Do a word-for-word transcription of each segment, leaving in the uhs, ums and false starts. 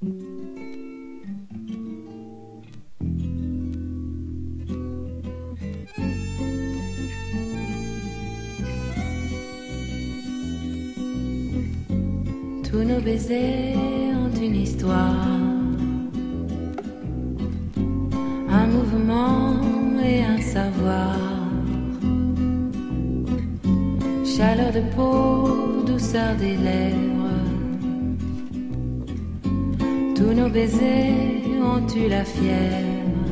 Tous nos baisers ont une histoire, un mouvement et un savoir, chaleur de peau, douceur des lèvres. Tous nos baisers ont eu la fièvre,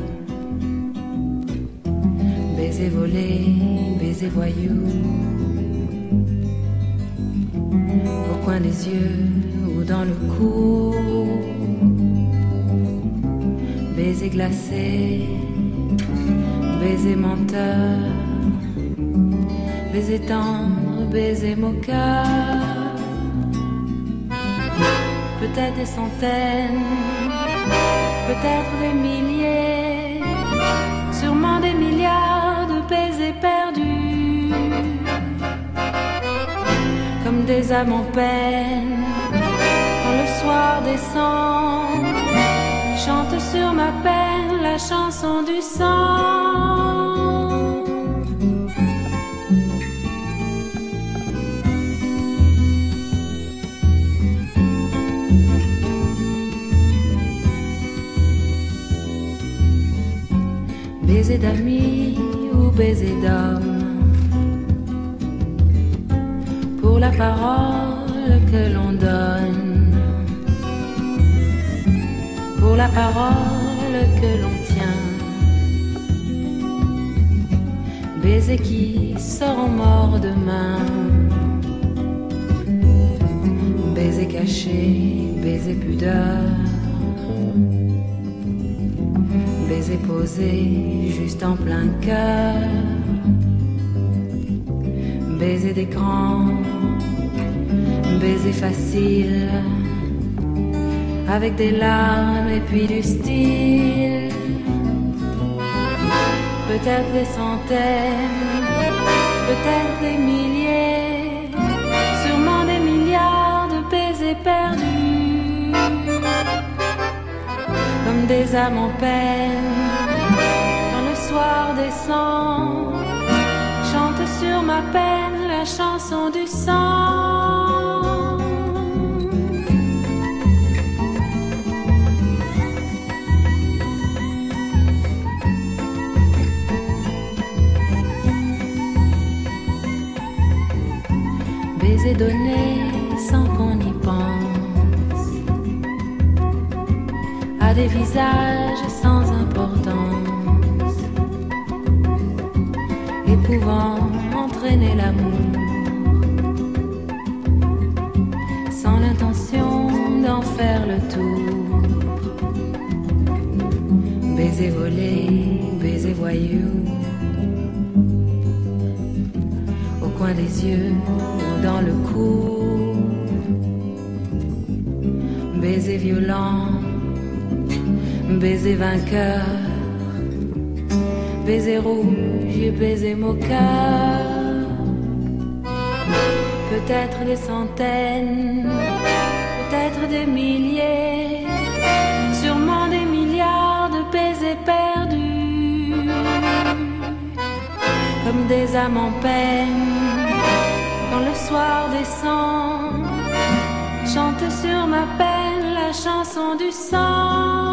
baiser volé, baiser voyou, au coin des yeux ou dans le cou, baiser glacé, baiser menteur, baiser tendre, baiser moqueur. Peut-être des centaines, peut-être des milliers, sûrement des milliards de baisers perdus, comme des âmes en peine. Quand le soir descend, chante sur ma peine la chanson du sang. Baiser d'amis ou baiser d'homme, pour la parole que l'on donne, pour la parole que l'on tient. Baiser qui seront morts demain, baiser caché, baiser pudeur, baiser posé juste en plein cœur, baiser d'écran, baiser facile, avec des larmes et puis du style. Peut-être des centaines, peut-être des milliers, sûrement des milliards de baisers perdus, comme des âmes en peine. Quand le soir descend, chante sur ma peine la chanson du sang. Baiser donné sans qu'on y pense, à des visages sans importance, et pouvant entraîner l'amour, sans l'intention d'en faire le tour. Baiser volé, baiser voyou, au coin des yeux ou dans le cou, baiser violent, baiser vainqueur, baiser rouge, baiser moqueur. Peut-être des centaines, peut-être des milliers, sûrement des milliards de baisers perdus, comme des âmes en peine. Quand le soir descend, chante sur ma peine la chanson du sang.